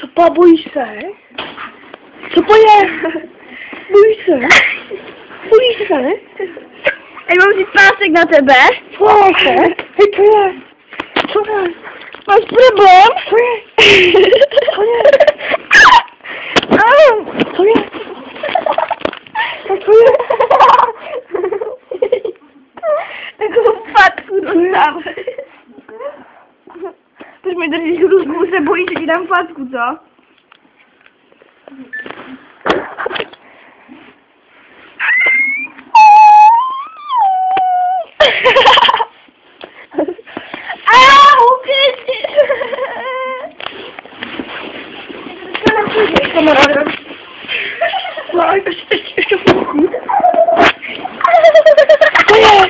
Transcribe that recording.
Boisz się? Co boisz się? Boisz się? Ej, mam ci pasek na TB. Proszę. Hej, co jest? Co jest? Masz problem? Co jest? Co jest? Co jest? Co jest? Tego wpadku dostałem. Też mnie też się rozbudzę, boi się, nie dam wpadku, co? Au, kręcisz! Kamerę. No, jeszcze w kuchni. Co jest?